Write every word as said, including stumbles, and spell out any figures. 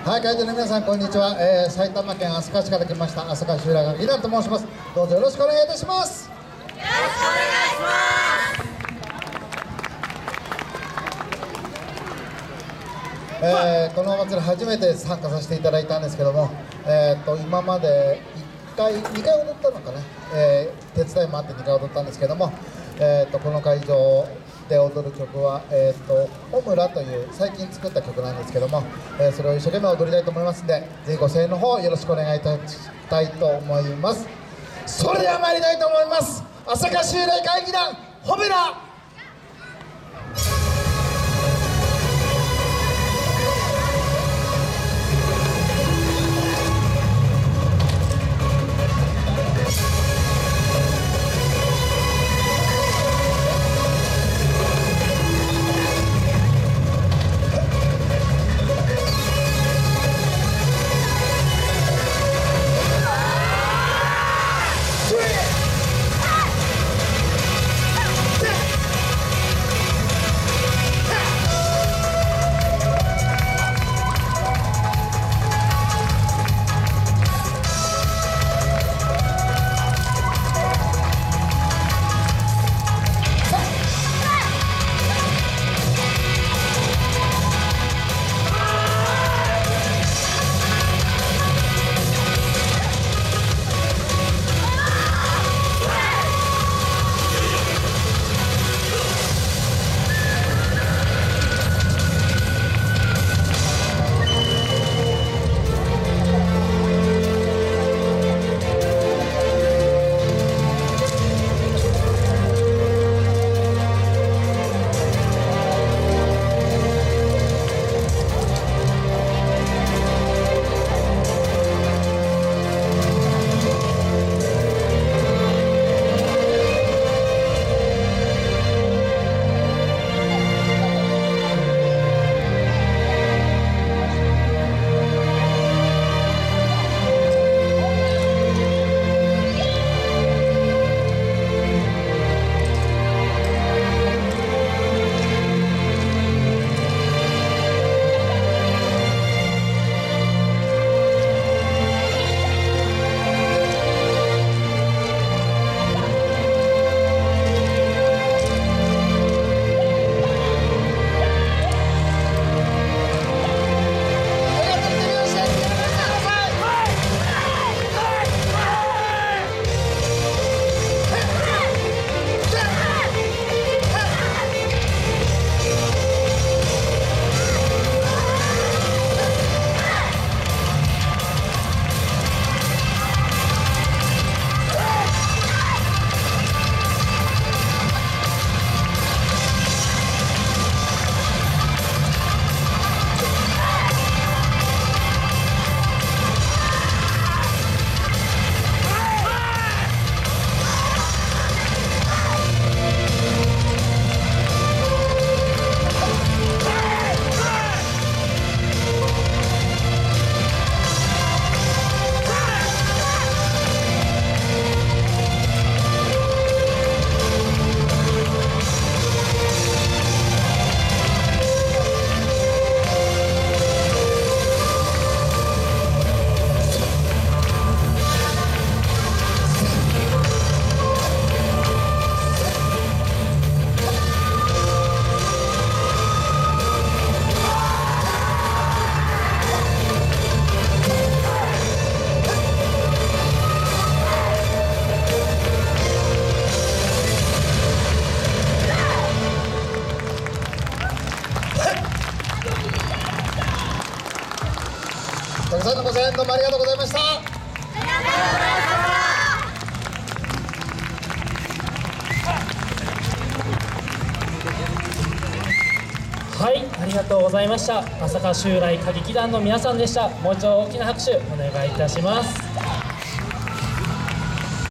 はい、会場の皆さんこんにちは、えー、埼玉県朝霞市から来ました朝霞集落のリナと申します。どうぞよろしくお願いいたします。 よろしくお願いします。 えー、このお祭り初めて参加させていただいたんですけども、えー、と今までいっかいにかい踊ったのかな、えー、手伝いもあってにかい踊ったんですけども、えー、とこの会場で踊る曲は「えー、とオムラ」という最近作った曲なんですけども、えー、それを一生懸命踊りたいと思いますので、ぜひご声援の方よろしくお願いいたしたいと思います。それでは参りたいと思います。朝霞集落会議団ホムラ。たくさんのご声援どうもありがとうございました。ありがとうございました。はい、ありがとうございました。朝霞集落歌劇団の皆さんでした。もう一度大きな拍手お願いいたします。